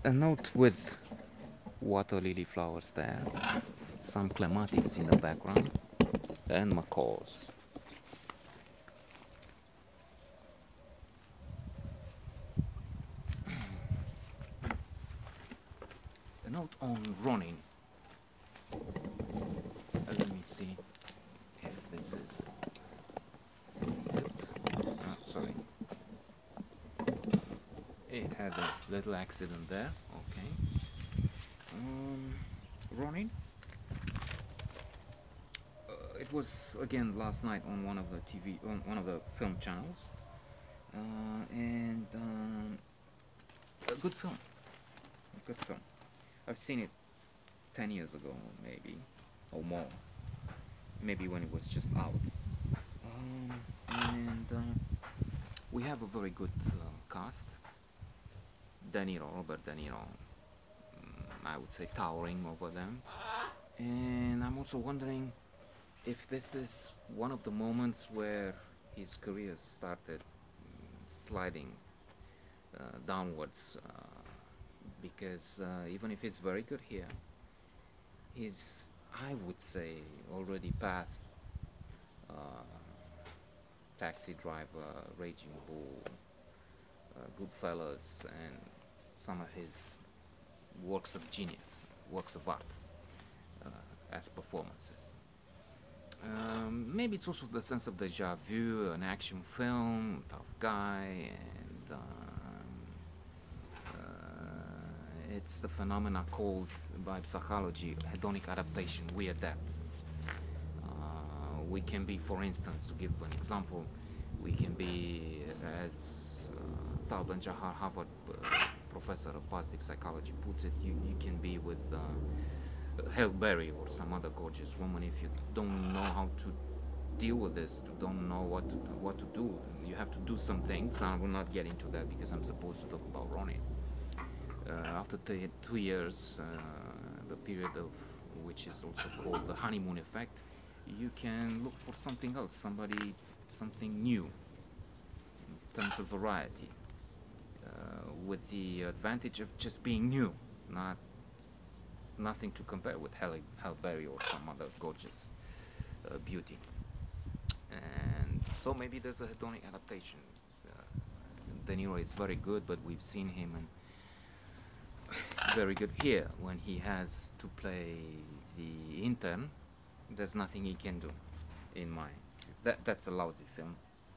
A note with water lily flowers there, some clematis in the background, and macaws. A note on running. Let me see if this is good. Sorry. It had a little accident there. Okay. Running. It was again last night on one of the TV, on one of the film channels, and a good film. A good film. I've seen it 10 years ago, maybe, or more. Maybe when it was just out. And we have a very good cast. De Niro, Robert De Niro, I would say towering over them. And I'm also wondering if this is one of the moments where his career started sliding downwards, because even if he's very good here, he's, I would say, already past Taxi Driver, Raging Bull, Goodfellas, and some of his works of genius, works of art, as performances. Maybe it's also the sense of deja vu, an action film, tough guy, and it's the phenomena called by psychology hedonic adaptation. We adapt. We can be, for instance, to give an example, we can be, as Tal Ben-Jahar, Harvard professor of positive psychology, puts it, you can be with Halle Berry or some other gorgeous woman. If you don't know how to deal with this, don't know what to do, you have to do some things. I will not get into that because I'm supposed to talk about Ronnie. After 2 years, the period of which is also called the honeymoon effect, you can look for something else, something new in terms of variety, with the advantage of just being new, nothing to compare with Halle Berry or some other gorgeous beauty. And so maybe there's a hedonic adaptation. De Niro is very good, but we've seen him and very good here when he has to play the intern. There's nothing he can do, in my that's a lousy film,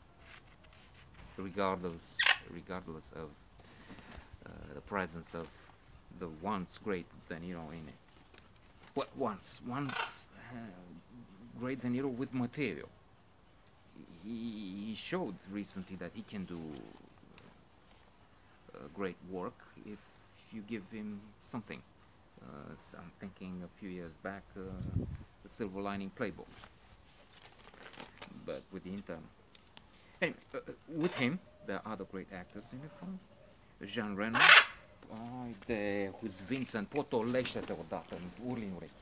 regardless of the presence of the once great De Niro in it. Well, once great De Niro with material. He showed recently that he can do great work if you give him something. So I'm thinking a few years back, the Silver Lining Playbook, but with the intern. Anyway, with him, there are other great actors in the film. Jean Reno, who's Vincent, potolește-te odată, urli în urechi.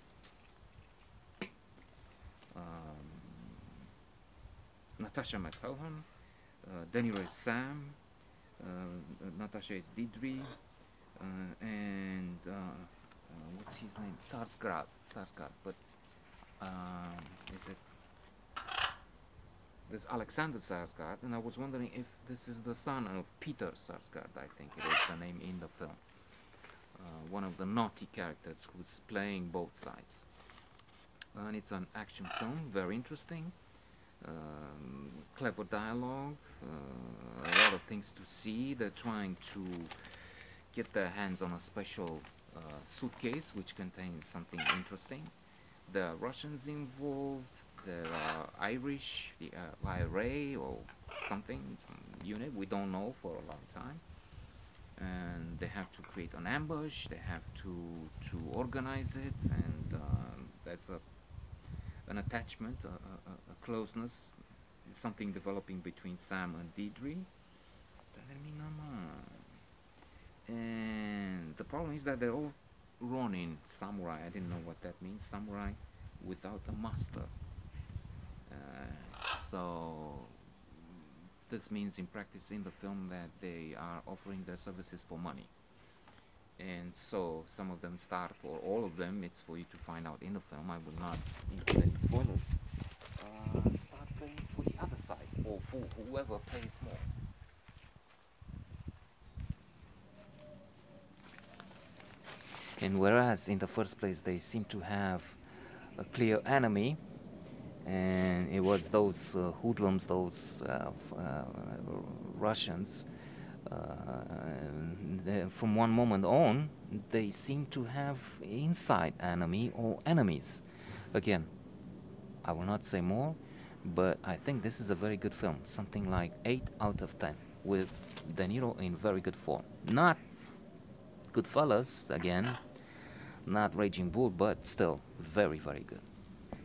Natasha McElhone, De Niro is Sam, Natasha is Deirdre, and what's his name? Sarsgaard, but is it? There's Alexander Sarsgaard, and I was wondering if this is the son of Peter Sarsgaard. I think it is the name in the film. One of the naughty characters who's playing both sides. And it's an action film, very interesting. Clever dialogue, a lot of things to see. They're trying to get their hands on a special suitcase which contains something interesting. There are Russians involved, there are Irish, the IRA or something, some unit, we don't know for a long time. And they have to create an ambush, they have to organize it, and there's an attachment, a closeness, something developing between Sam and Deirdre. And the problem is that they're all Ronin, samurai. I didn't know what that means, samurai without a master. So this means in practice in the film that they are offering their services for money. And so some of them start, or all of them, it's for you to find out in the film. I will not include any spoilers. Start playing for the other side, or for whoever pays more. And whereas in the first place they seem to have a clear enemy, and it was those hoodlums, those Russians. From one moment on, they seem to have inside enemy or enemies. Again, I will not say more, but I think this is a very good film. Something like 8 out of 10, with De Niro in very good form. Not Goodfellas, again, not Raging Bull, but still very, very good.